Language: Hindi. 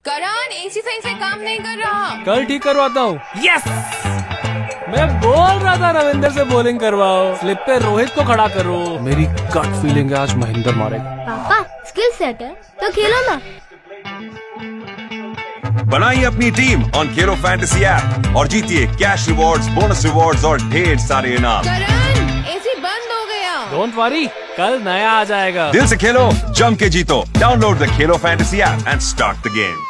करण, एसी सही से काम नहीं कर रहा। कल ठीक करवाता हूँ। यस, मैं बोल रहा था रविंदर से बॉलिंग करवाओ, स्लिप पे रोहित को खड़ा करो। मेरी गट फीलिंग है आज महेंद्र मारेगा। पापा स्किल सेट है तो खेलो ना। बनाइए अपनी team on Khelo fantasy app और जीतिए कैश रिवॉर्ड्स, बोनस रिवॉर्ड्स और ढेर सारे इनाम। करण, एसी बंद हो गया। डोंट वरी, कल नया आ जाएगा। दिल से खेलो, जम के जीतो। Download the Khelo fantasy app and start the game.